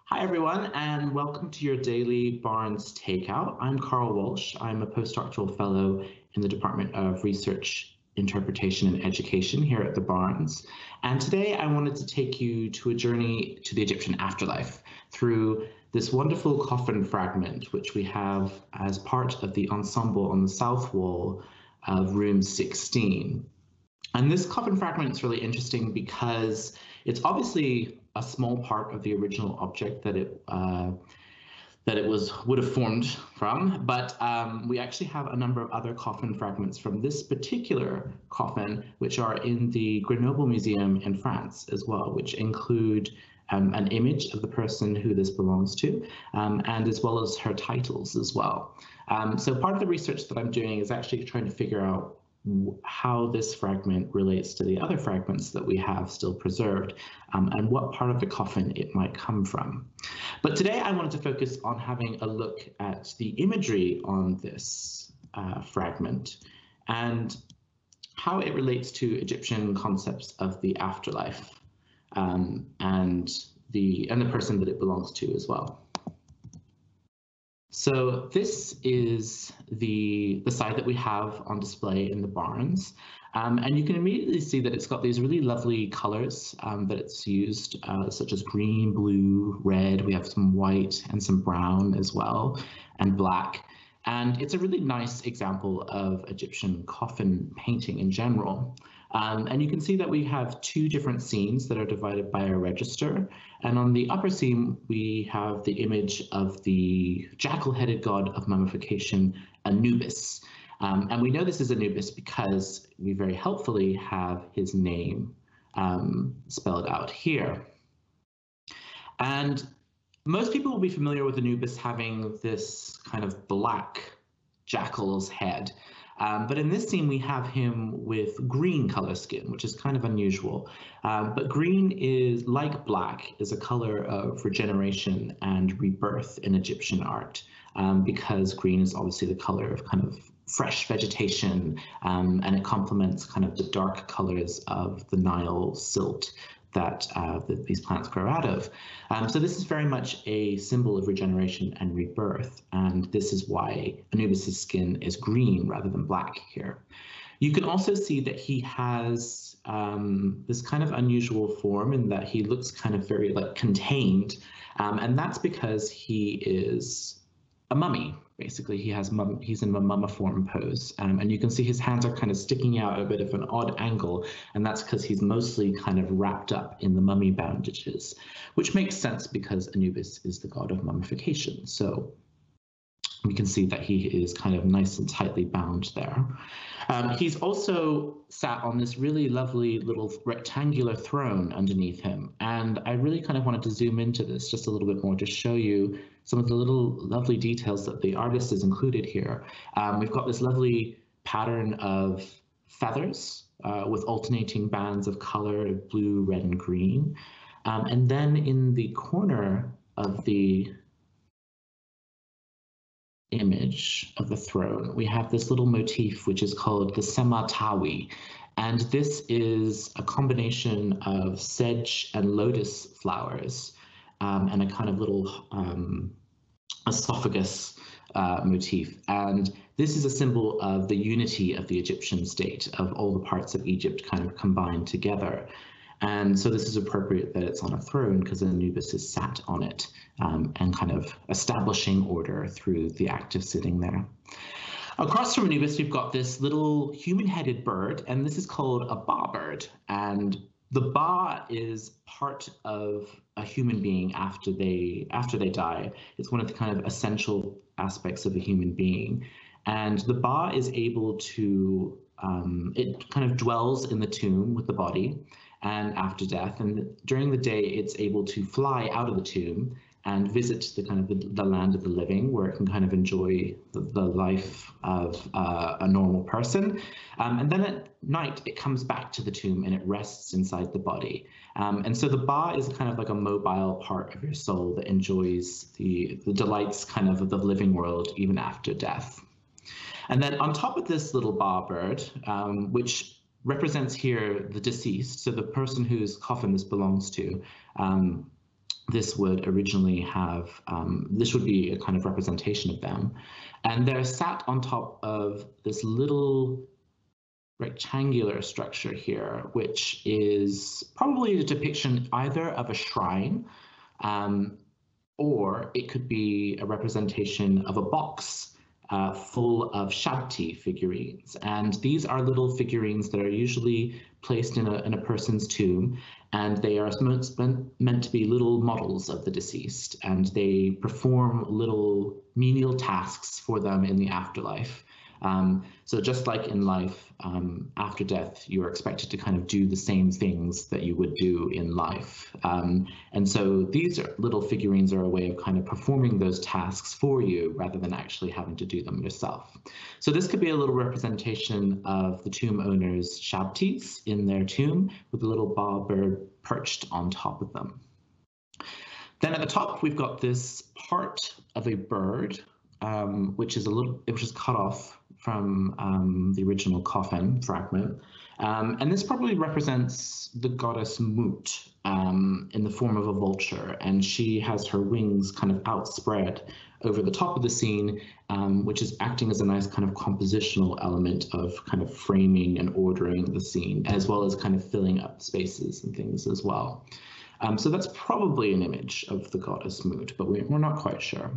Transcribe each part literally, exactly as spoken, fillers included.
Hi, everyone, and welcome to your daily Barnes Takeout. I'm Carl Walsh. I'm a postdoctoral fellow in the Department of Research, Interpretation, and Education here at the Barnes. And today I wanted to take you to a journey to the Egyptian afterlife through this wonderful coffin fragment, which we have as part of the ensemble on the south wall of room sixteen. And this coffin fragment is really interesting because it's obviously a small part of the original object that it uh, that it was would have formed from, but um, we actually have a number of other coffin fragments from this particular coffin, which are in the Grenoble Museum in France as well, which include um, an image of the person who this belongs to, um, and as well as her titles as well. Um, so part of the research that I'm doing is actually trying to figure out how this fragment relates to the other fragments that we have still preserved, um, and what part of the coffin it might come from. But today I wanted to focus on having a look at the imagery on this uh, fragment and how it relates to Egyptian concepts of the afterlife, um, and the and the person that it belongs to as well. So this is the, the side that we have on display in the Barnes. Um, and you can immediately see that it's got these really lovely colors um, that it's used, uh, such as green, blue, red. We have some white and some brown as well, and black. And it's a really nice example of Egyptian coffin painting in general. Um, and you can see that we have two different scenes that are divided by a register. And on the upper scene, we have the image of the jackal-headed god of mummification, Anubis. Um, and we know this is Anubis because we very helpfully have his name um, spelled out here. And most people will be familiar with Anubis having this kind of black jackal's head. Um, but in this scene, we have him with green color skin, which is kind of unusual. Um, but green is, like black, is a color of regeneration and rebirth in Egyptian art, um, because green is obviously the color of kind of fresh vegetation, um, and it complements kind of the dark colors of the Nile silt that, uh, that these plants grow out of. Um, so this is very much a symbol of regeneration and rebirth, and this is why Anubis's skin is green rather than black here. You can also see that he has um, this kind of unusual form in that he looks kind of very like contained, um, and that's because he is a mummy. Basically, he has mum he's in a mummiform pose, um, and you can see his hands are kind of sticking out at a bit of an odd angle, and that's because he's mostly kind of wrapped up in the mummy bandages, which makes sense because Anubis is the god of mummification. So we can see that he is kind of nice and tightly bound there. Um, he's also sat on this really lovely little rectangular throne underneath him. And I really kind of wanted to zoom into this just a little bit more to show you some of the little lovely details that the artist has included here. Um, we've got this lovely pattern of feathers uh, with alternating bands of color, blue, red, and green. Um, and then in the corner of the image of the throne, we have this little motif which is called the Sematawi, and this is a combination of sedge and lotus flowers, um, and a kind of little um, esophagus uh, motif. And this is a symbol of the unity of the Egyptian state, of all the parts of Egypt kind of combined together. And so this is appropriate that it's on a throne because Anubis is sat on it, um, and kind of establishing order through the act of sitting there. Across from Anubis, we've got this little human-headed bird, and this is called a ba bird. And the ba is part of a human being after they after they die. It's one of the kind of essential aspects of a human being. And the ba is able to, um, it kind of dwells in the tomb with the body, and after death, and during the day it's able to fly out of the tomb and visit the kind of the, the land of the living, where it can kind of enjoy the, the life of uh, a normal person. Um, and then at night it comes back to the tomb and it rests inside the body. Um, and so the ba is kind of like a mobile part of your soul that enjoys the, the delights kind of of the living world even after death. And then on top of this little ba bird, um, which represents here the deceased, so the person whose coffin this belongs to, um, this would originally have, um, this would be a kind of representation of them. And they're sat on top of this little rectangular structure here, which is probably a depiction either of a shrine, um, or it could be a representation of a box uh, full of Shabti figurines. And these are little figurines that are usually placed in a, in a person's tomb, and they are meant to be little models of the deceased, and they perform little menial tasks for them in the afterlife. Um, so just like in life, um, after death, you are expected to kind of do the same things that you would do in life. Um, and so these are, little figurines are a way of kind of performing those tasks for you rather than actually having to do them yourself. So this could be a little representation of the tomb owner's Shabtis in their tomb with a little bowerbird perched on top of them. Then at the top, we've got this part of a bird, um, which is a little, it was just cut off from um, the original coffin fragment. Um, and this probably represents the goddess Mut um, in the form of a vulture, and she has her wings kind of outspread over the top of the scene, um, which is acting as a nice kind of compositional element of kind of framing and ordering the scene, as well as kind of filling up spaces and things as well. Um, so that's probably an image of the goddess Mut, but we, we're not quite sure.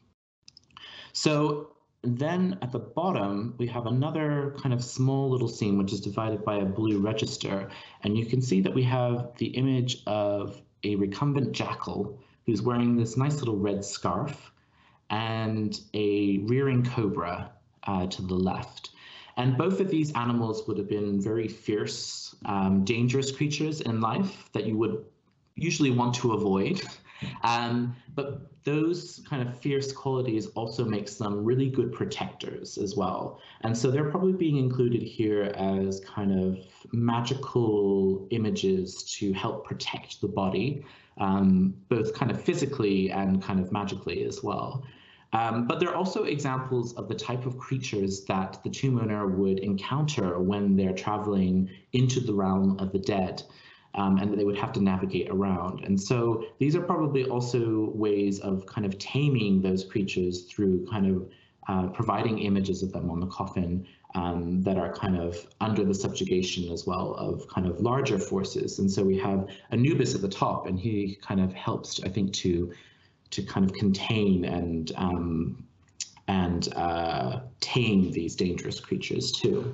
So then at the bottom, we have another kind of small little scene, which is divided by a blue register. And you can see that we have the image of a recumbent jackal who's wearing this nice little red scarf and a rearing cobra uh, to the left. And both of these animals would have been very fierce, um, dangerous creatures in life that you would usually want to avoid. Um, but those kind of fierce qualities also makes them really good protectors as well. And so they're probably being included here as kind of magical images to help protect the body, um, both kind of physically and kind of magically as well. Um, but they're also examples of the type of creatures that the tomb owner would encounter when they're traveling into the realm of the dead. Um, and that they would have to navigate around. And so these are probably also ways of kind of taming those creatures through kind of uh, providing images of them on the coffin um, that are kind of under the subjugation as well of kind of larger forces. And so we have Anubis at the top, and he kind of helps, I think, to to kind of contain and um, and uh, tame these dangerous creatures too.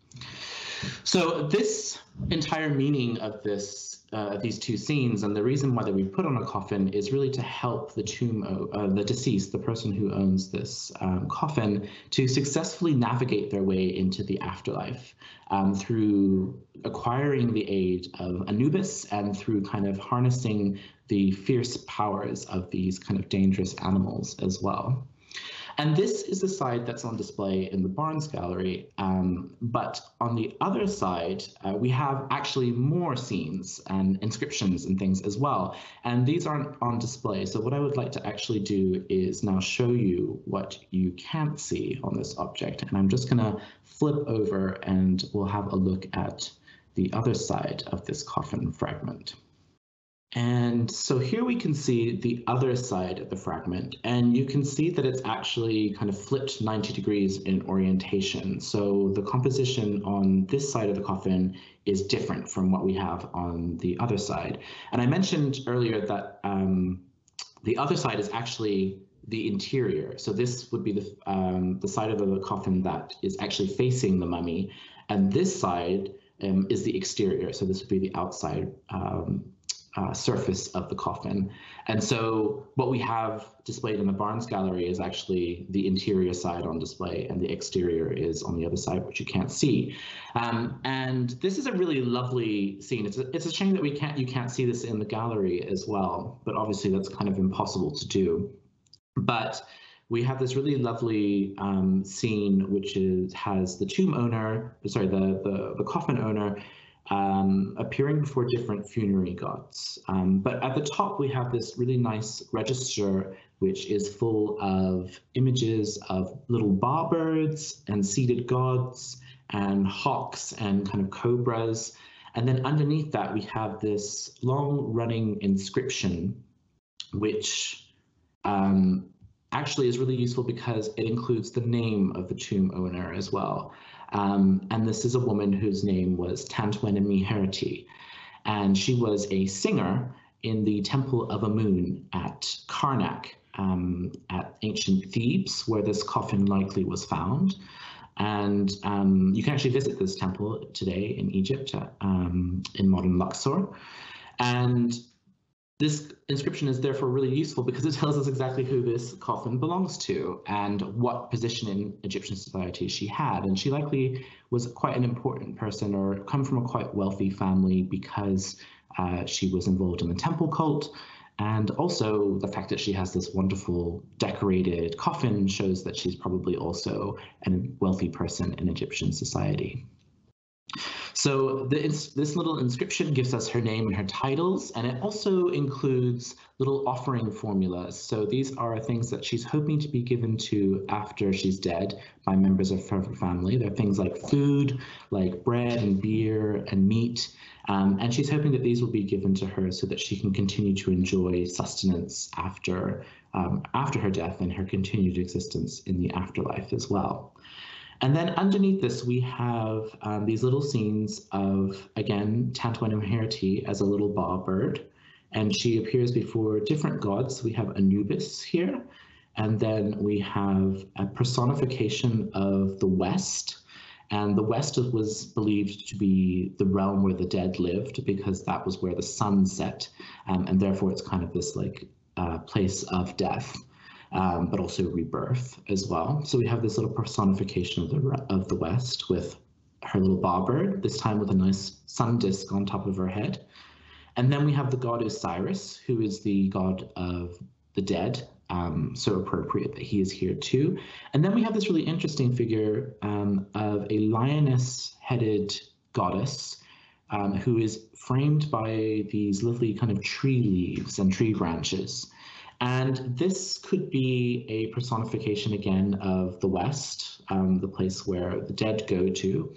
So this entire meaning of this, uh, these two scenes, and the reason why that we put on a coffin is really to help the tomb, uh, the deceased, the person who owns this um, coffin, to successfully navigate their way into the afterlife um, through acquiring the aid of Anubis and through kind of harnessing the fierce powers of these kind of dangerous animals as well. And this is the side that's on display in the Barnes Gallery. Um, but on the other side, uh, we have actually more scenes and inscriptions and things as well. And these aren't on display. So what I would like to actually do is now show you what you can't see on this object. And I'm just going to flip over and we'll have a look at the other side of this coffin fragment. And so here we can see the other side of the fragment, and you can see that it's actually kind of flipped ninety degrees in orientation. So the composition on this side of the coffin is different from what we have on the other side. And I mentioned earlier that um, the other side is actually the interior. So this would be the, um, the side of the coffin that is actually facing the mummy, and this side um, is the exterior. So this would be the outside um, Uh, surface of the coffin. And so what we have displayed in the Barnes Gallery is actually the interior side on display, and the exterior is on the other side, which you can't see. Um, and this is a really lovely scene. It's a, it's a shame that we can't you can't see this in the gallery as well, but obviously that's kind of impossible to do. But we have this really lovely um, scene, which is has the tomb owner, sorry, the the, the coffin owner, Um, appearing before different funerary gods. Um, but at the top, we have this really nice register, which is full of images of little bowerbirds and seated gods and hawks and kind of cobras. And then underneath that, we have this long running inscription which um, actually is really useful because it includes the name of the tomb owner as well. Um, and this is a woman whose name was Tantwennimeherti, and she was a singer in the Temple of Amun at Karnak, um, at ancient Thebes, where this coffin likely was found. And um, you can actually visit this temple today in Egypt, um, in modern Luxor. And this inscription is therefore really useful because it tells us exactly who this coffin belongs to and what position in Egyptian society she had. And she likely was quite an important person or come from a quite wealthy family because uh, she was involved in the temple cult. And also the fact that she has this wonderful decorated coffin shows that she's probably also a wealthy person in Egyptian society. So this, this little inscription gives us her name and her titles, and it also includes little offering formulas. So these are things that she's hoping to be given to after she's dead by members of her family. They're things like food, like bread and beer and meat, um, and she's hoping that these will be given to her so that she can continue to enjoy sustenance after, um, after her death and her continued existence in the afterlife as well. And then underneath this, we have um, these little scenes of, again, Tantwennimeherti as a little bowerbird, and she appears before different gods. We have Anubis here, and then we have a personification of the West, and the West was believed to be the realm where the dead lived because that was where the sun set, um, and therefore it's kind of this like uh, place of death. Um, but also rebirth as well. So we have this little personification of the of the West with her little bowerbird, this time with a nice sun disk on top of her head. And then we have the god Osiris, who is the god of the dead, um, so appropriate that he is here too. And then we have this really interesting figure um, of a lioness-headed goddess um, who is framed by these lovely kind of tree leaves and tree branches. And this could be a personification, again, of the West, um, the place where the dead go to.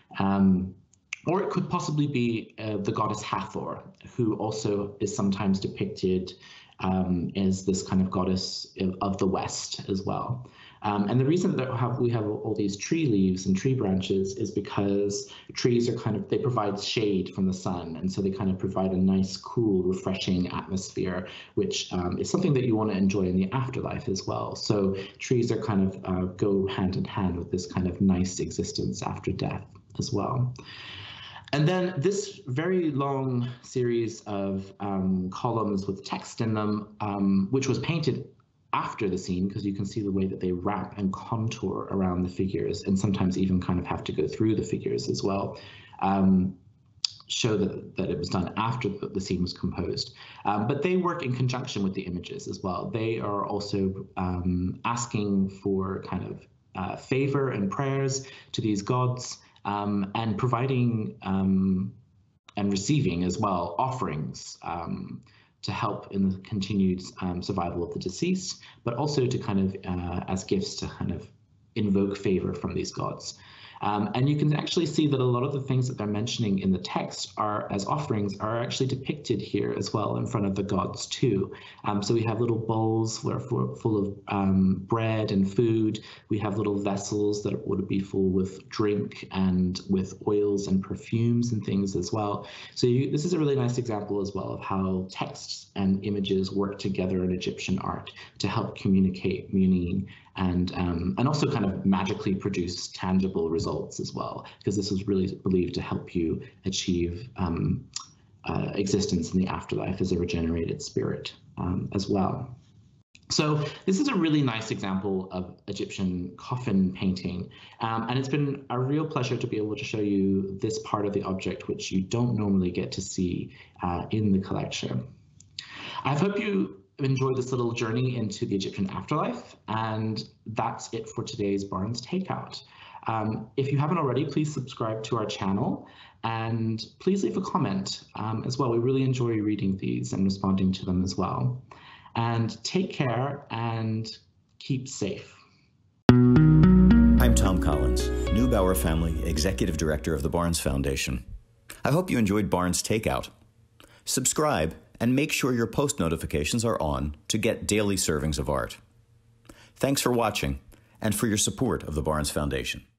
Um, or it could possibly be uh, the goddess Hathor, who also is sometimes depicted um, as this kind of goddess of the West as well. Um, and the reason that have, we have all these tree leaves and tree branches is because trees are kind of, they provide shade from the sun. And so they kind of provide a nice, cool, refreshing atmosphere, which um, is something that you want to enjoy in the afterlife as well. So trees are kind of uh, go hand in hand with this kind of nice existence after death as well. And then this very long series of um, columns with text in them, um, which was painted after the scene, because you can see the way that they wrap and contour around the figures and sometimes even kind of have to go through the figures as well, um, show that, that it was done after the, the scene was composed. Um, but they work in conjunction with the images as well. They are also um, asking for kind of uh, favor and prayers to these gods, um, and providing um, and receiving as well offerings um, to help in the continued um, survival of the deceased, but also to kind of, uh, as gifts to kind of invoke favor from these gods. Um, and you can actually see that a lot of the things that they're mentioning in the text are as offerings are actually depicted here as well in front of the gods too. Um, so we have little bowls that are full, full of um, bread and food. We have little vessels that would be full with drink and with oils and perfumes and things as well. So you, this is a really nice example as well of how texts and images work together in Egyptian art to help communicate meaning and um, and also kind of magically produce tangible results as well, because this was really believed to help you achieve um, uh, existence in the afterlife as a regenerated spirit um, as well. So this is a really nice example of Egyptian coffin painting, um, and it's been a real pleasure to be able to show you this part of the object, which you don't normally get to see uh, in the collection. I hope you enjoyed this little journey into the Egyptian afterlife, and that's it for today's Barnes Takeout. Um, if you haven't already, please subscribe to our channel and please leave a comment um, as well. We really enjoy reading these and responding to them as well. And take care and keep safe. I'm Tom Collins, Neubauer Family Executive Director of the Barnes Foundation. I hope you enjoyed Barnes Takeout. Subscribe and make sure your post notifications are on to get daily servings of art. Thanks for watching and for your support of the Barnes Foundation.